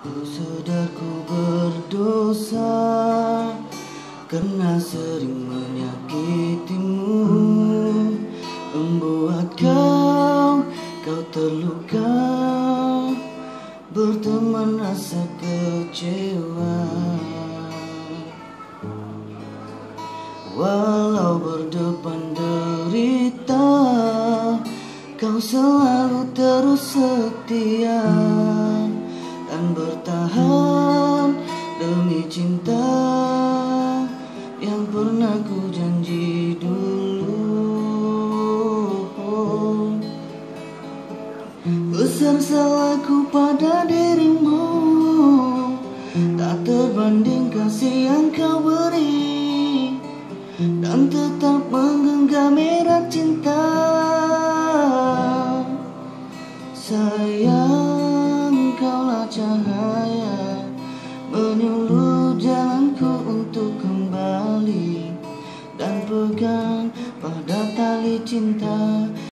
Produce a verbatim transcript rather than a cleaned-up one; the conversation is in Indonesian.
Ku sadar ku berdosa karena sering menyakitimu, membuat kau, kau terluka, berteman rasa kecewa. Walau berdepan derita, kau selalu terus setia dan bertahan demi cinta yang pernah ku janji dulu. Besar salahku pada dirimu, tak terbanding kasih yang kau beri, dan tetap menggenggam erat cinta. Sayang, kaulah cahaya menyuluh jalanku untuk kembali dan pegang pada tali cinta.